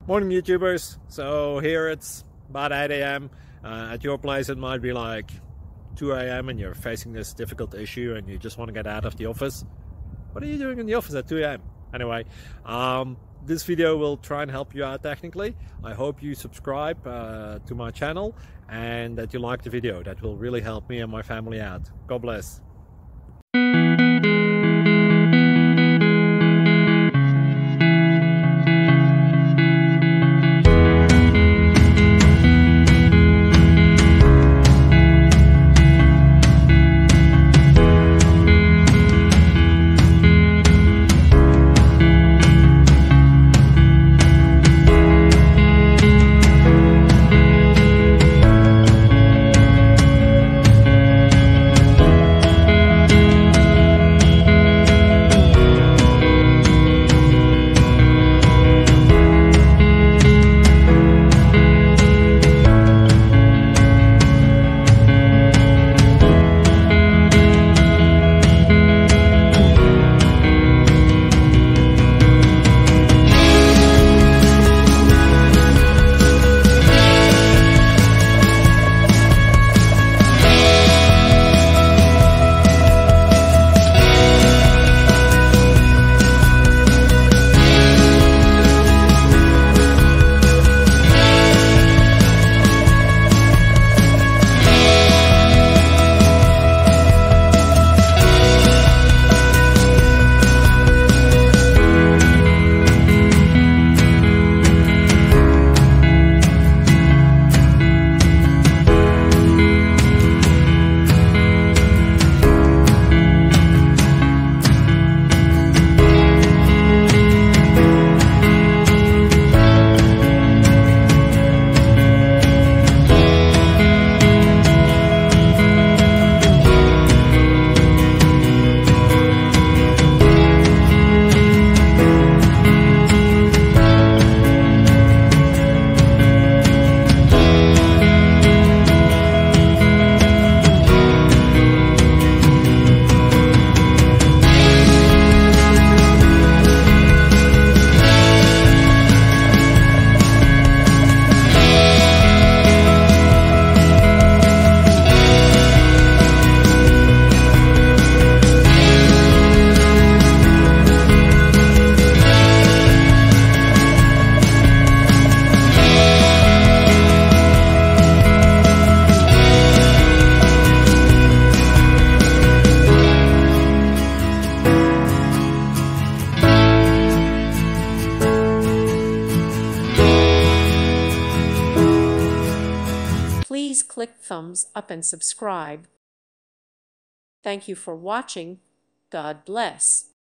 Morning YouTubers. So here it's about 8 a.m. At your place it might be like 2 a.m. and you're facing this difficult issue and you just want to get out of the office. What are you doing in the office at 2 a.m.? Anyway, this video will try and help you out technically. I hope you subscribe to my channel and that you like the video. That will really help me and my family out. God bless. Please click thumbs up and subscribe. Thank you for watching. God bless.